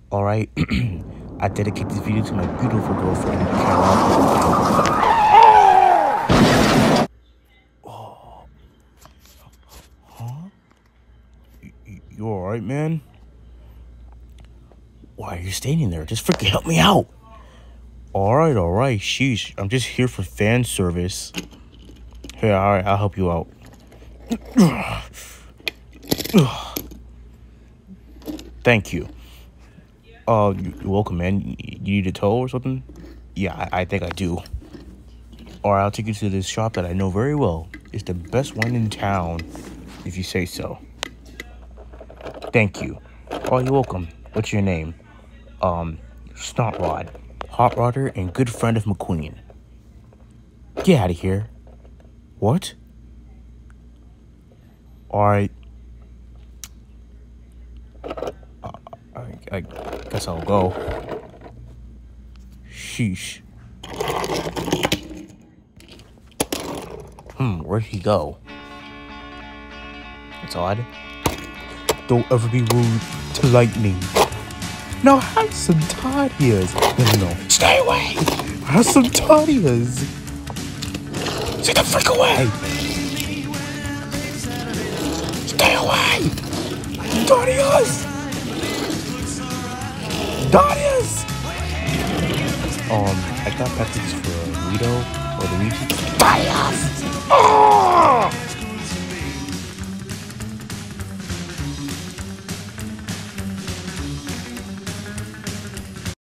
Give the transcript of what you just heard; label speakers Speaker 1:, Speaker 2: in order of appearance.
Speaker 1: Alright, I dedicate this video to my beautiful girlfriend, Carol. Oh. Huh? You alright, man? Why are you standing there? Just freaking help me out. Alright, sheesh. I'm just here for fan service. Hey, alright, I'll help you out. Thank you. You're welcome, man. You need a tow or something? Yeah, I think I do. Alright, I'll take you to this shop that I know very well. It's the best one in town, if you say so. Thank you. Oh, you're welcome. What's your name? Snotrod. Hot rodder and good friend of McQueen. Get out of here. What? Alright. I guess I'll go. Sheesh. Where'd he go? That's odd. Don't ever be rude to lightning. Now have some tortillas. No. Stay away! Have some tortillas. Stay the freak away! Stay away! Tortillas! Tortillas! I got packages for Rito or Luigi. Tortillas! Oh!